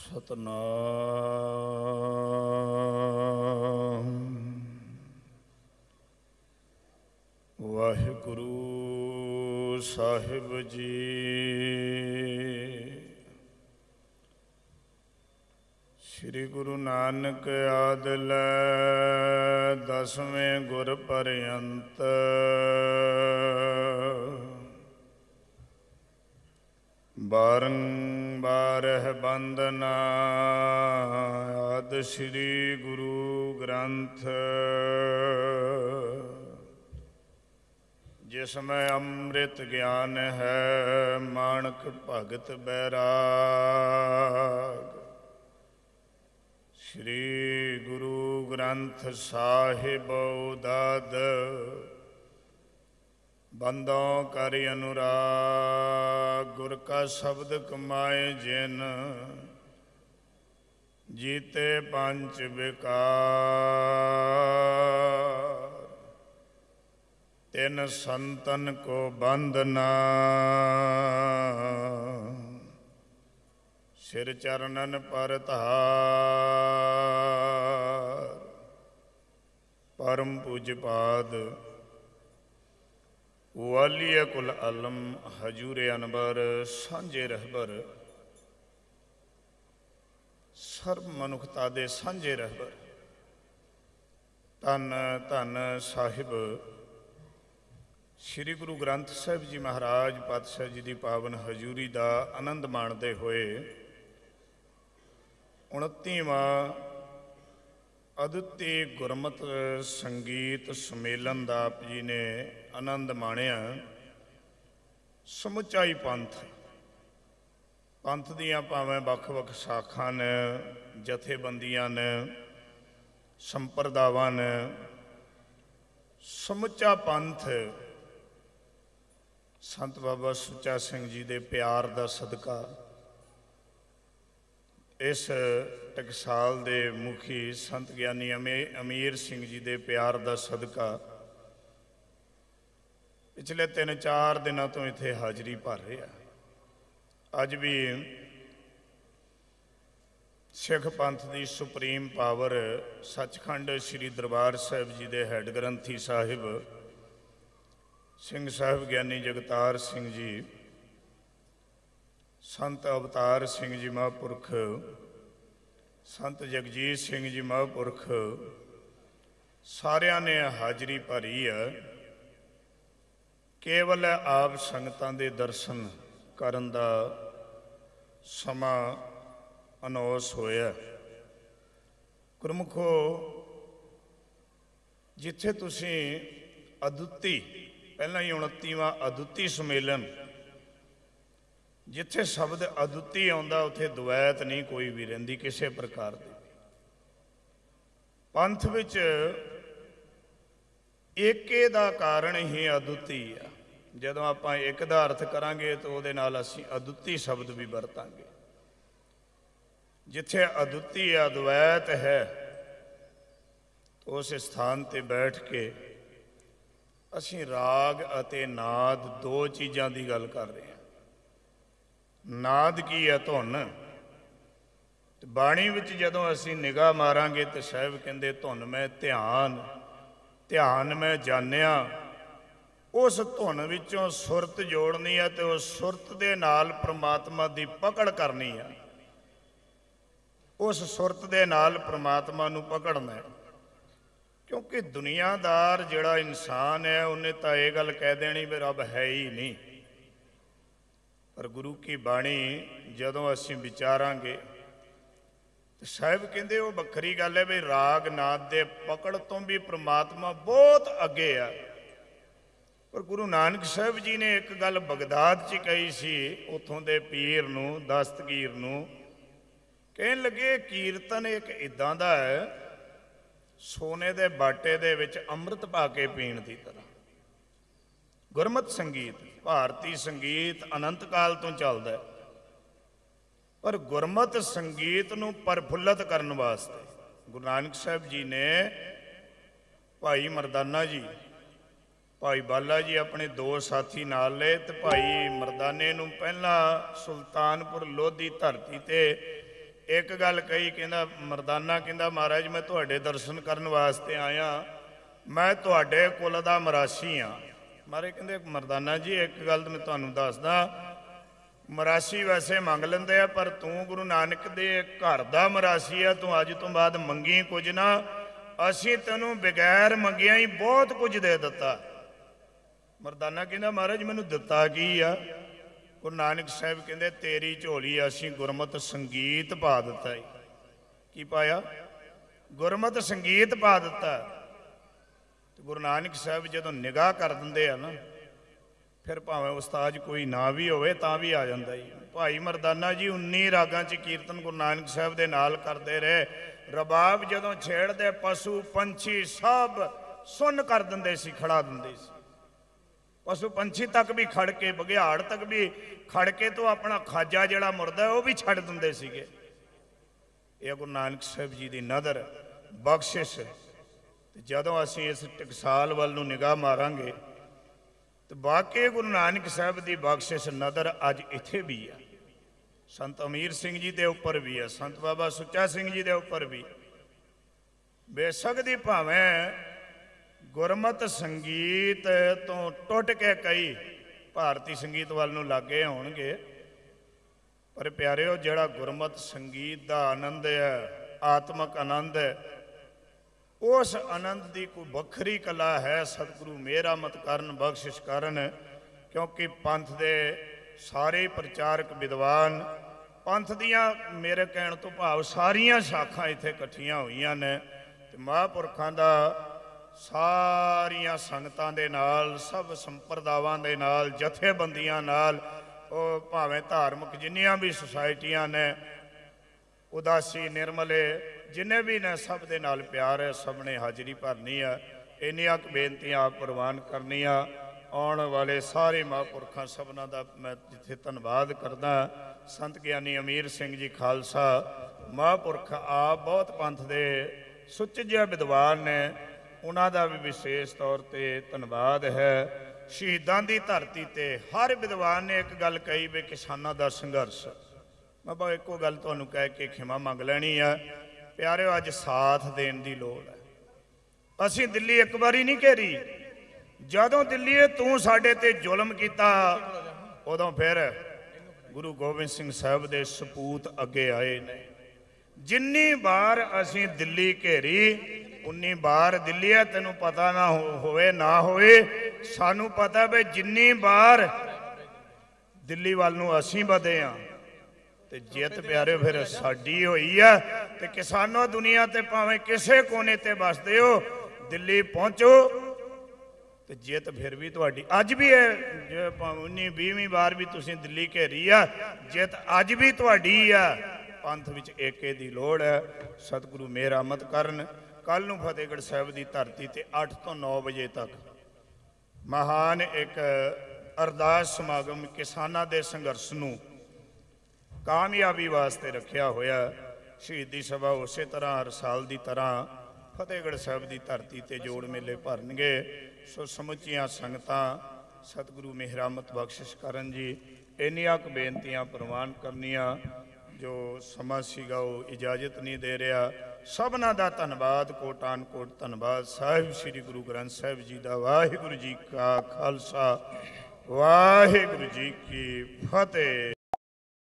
सतनाम वाहिगुरु साहिब जी। श्री गुरु नानक आदिल दसवें गुर पर्यंत बारंबार बंदना आदि श्री गुरु ग्रंथ जिसमें अमृत ज्ञान है माणक भगत बैराग। श्री गुरु ग्रंथ साहिब उदाद बंदों कर अनुराग। गुर का शब्द कमाए जिन जीते पंच विकार। तिन संतन को बंदना सिर चरणन पर धार। परम पूज्य पाद वालिया कुल आलम हजूरे अनबर सांझे रहबर सर्व मनुखता दे सांझे रहबर धन धन साहिब श्री गुरु ग्रंथ साहिब जी महाराज पातशाह जी की पावन हजूरी का आनंद माणते हुए 29वां अद्वितीय गुरमत संगीत सम्मेलन का आप जी ने आनंद माणिया। समुचाई पंथ पंथ दियां भावें वख-वख शाखा ने जथेबंदियां ने संप्रदावां ने समुचा पंथ संत बाबा सुच्चा सिंह जी के प्यार का सदका इस टकसाल के मुखी संत ज्ञानी अमीर सिंह जी के प्यार का सदका पिछले 3-4 दिनों तो इत्थे हाजरी भर रहा। अज भी सिख पंथ की सुप्रीम पावर सचखंड श्री दरबार साहिब जी के हैड ग्रंथी साहिब सिंह साहिब ज्ञानी जगतार सिंह जी संत अवतार सिंह जी महापुरख संत जगजीत सिंह जी महापुरख सारिया ने हाजरी भरी है। केवल आप संगतां दे दर्शन करन दा समा अनौस होया। गुरमुखो जिथे तुसीं अद्विती पहला ही 29वां अद्विती सम्मेलन जिथे शब्द अद्विती आउंदा उत्थे द्वैत नहीं कोई भी रहिंदी किसी प्रकार की। पंथ विच एके दा कारण ही अद्विती है। जदों आपां एक दा अर्थ करांगे तो उहदे नाल असीं अद्विती शब्द भी वरतांगे। जिथे अद्विती अद्वैत है तो उस स्थान ते बैठ के असीं राग अते नाद दो चीज़ां दी गल कर रहे हैं। नाद की है धुन। बाणी विच जदों असीं निगाह मारांगे तो साहिब कहंदे धुन में ध्यान ध्यान में जानिया। उस धुन विचों सुरत जोड़नी है तो उस सुरत दे नाल परमात्मा की पकड़ करनी है। उस सुरत दे नाल परमात्मा नूं पकड़ना है। क्योंकि दुनियादार जिहड़ा इंसान है उन्हें तो यह गल कह देनी भी रब है ही नहीं। पर गुरु की बाणी जदों असीं विचारांगे तो साहिब कहंदे वो बखरी गल है भी राग नाद दे पकड़ तो भी परमात्मा बहुत अगे आ। पर गुरु नानक साहिब जी ने एक गल बगदाद च कही सी उतों दे पीर नूं दस्तगीर नूं कहन लगे कीर्तन एक इदां दा है सोने दे बाटे दे विच अमृत पा के पीण दी तरह। गुरमत संगीत भारतीय संगीत अनंत काल तो चलता है पर गुरमत संगीत नूं प्रफुल्लित करने वास्ते गुरु नानक साहिब जी ने भाई मरदाना जी भाई बाला जी अपने दो साथी नाल ले तो भाई मरदाने नूं पहला सुल्तानपुर लोधी धरती ते एक गल कही, कहना मरदाना कहना महाराज मैं तुहाडे दर्शन करने वास्ते आया, मैं तुहाडे कुल दा मरासी हाँ। महाराज कहते मरदाना जी एक गल मैं तुहानू दसदा, मरासी वैसे मंग लेंदे आ पर तू गुरु नानक दे घर दा मरासी आ, तू अज तो बाद मंगी कुछ ना, असी तेनू बगैर मंगिया ही बहुत कुछ दे दिता। मरदाना कहना महाराज मैनू दिता की आ? गुरु नानक साहब कहते तेरी झोली असी गुरमत संगीत पा दिता है। की पाया? गुरमत संगीत पा दिता। तो गुरु नानक साहब जो निगाह कर देंगे ना, फिर भावें उस्ताद कोई ना भी होवे तां भी आ जाता ही। भाई मरदाना जी 19 रागां च कीर्तन गुरु नानक साहब दे नाल करते रहे। रबाब जदों छेड़ते पशु पंछी सब सुन कर देंदे सी, खड़ा देंदे सी। पशु पंछी तक भी खड़ के, बघियाड़ तक भी खड़ के तो अपना खाजा जिहड़ा मुर्दा है वह भी छड़ देंदे सीगे। यह गुरु नानक साहब जी की नदर बख्शिश। जदों असीं इस टकसाल वल नूं निगाह मारांगे तो वाकई गुरु नानक साहब की बख्शिश नदर अज इत्थे भी है। संत अमीर सिंह जी के उपर भी है, संत बाबा सुच्चा सिंह जी के उपर भी। बेशक दी भावें गुरमत संगीत तो टुट के कई भारती संगीत वाल नूं लागे होणगे, पर प्यारिओ जिहड़ा गुरमत संगीत का आनंद है, आत्मक आनंद है, उस आनंद की कोई वखरी कला है। सतगुरु मेहरामत करन, बख्शिश करन। क्योंकि पंथ दे सारे प्रचारक विद्वान, पंथ दियां मेरे कहण तो भाव सारियां शाखां इत्थे इकट्ठियां होईयां ने। ते महापुरखां दा सारियां संगतां दे नाल, सब संप्रदावां दे नाल, जथेबंदियां नाल, भावें धार्मिक जिन्नियां भी सोसाइटियां ने, उदासी निर्मले जिन्हें भी ने, सब दे नाल प्यार है, सब ने हाजिरी भरनी है। इन्नियां क बेनतियां आप प्रवान करनियां। आने वाले सारे महापुरखां सबना दा मैं जिथे धन्नवाद करदा। संत ज्ञानी अमीर सिंह जी खालसा महापुरख आप बहुत पंथ दे सुचजे विद्वान ने, उन्हां दा भी विशेष तौर पर धन्नवाद है। शहीदां दी धरती ते हर विद्वान ने एक गल कही भी किसानां दा संघर्ष। मैं बस एको गल तुहानू कह के खिमा मंग लैनी है। प्यारिओ अज साथ देने की लोड़ है। असीं दिल्ली एक बारी नहीं घेरी, जदों दिल्ली तू साडे ते जुल्म किया उदों फिर गुरु गोबिंद सिंह साहब दे सपूत अगे आए ने। जिन्नी बार असीं दिल्ली घेरी उन्नी बार दिल्ली है, तेनू पता ना होवे ना होवे, सानू पता भी जिन्नी बार दिल्ली वाल नूं असीं वधे हां ते जित प्यारे फिर साडी होई है। ते किसानों दुनिया ते भावें किसे कोने ते बसदे हो, दिल्ली पहुंचो ते जित फिर भी तुहाडी अज भी है। जो 19-20वीं बार भी तुसीं दिल्ली घेरी है, जित अज भी तुहाडी है। पंथ विच एके दी लोड़ है। सतगुरु मेहरामत करन। कल नूं फतेहगढ़ साहिब की धरती ते 8 ਤੋਂ 9 बजे तक महान एक अरदास समागम किसानां दे संघर्ष नूं कामयाबी वास्ते रखिया होया। शहीदी सभा उस तरह हर साल की तरह फतेहगढ़ साहब की धरती ते जोड़ मेले भरनगे। सो समुचियां संगतां सतगुरु मेहरामत बख्शिश करन जी। इन्नियां क बेनतियां प्रवान करनियां। जो समा सीगा वो इजाजत नहीं दे रहा। सबना दा धन्नवाद, कोटान कोट धन्नवाद। साहिब श्री गुरु ग्रंथ साहिब जी का। वाहिगुरु जी का खालसा, वाहिगुरु जी की फतेह।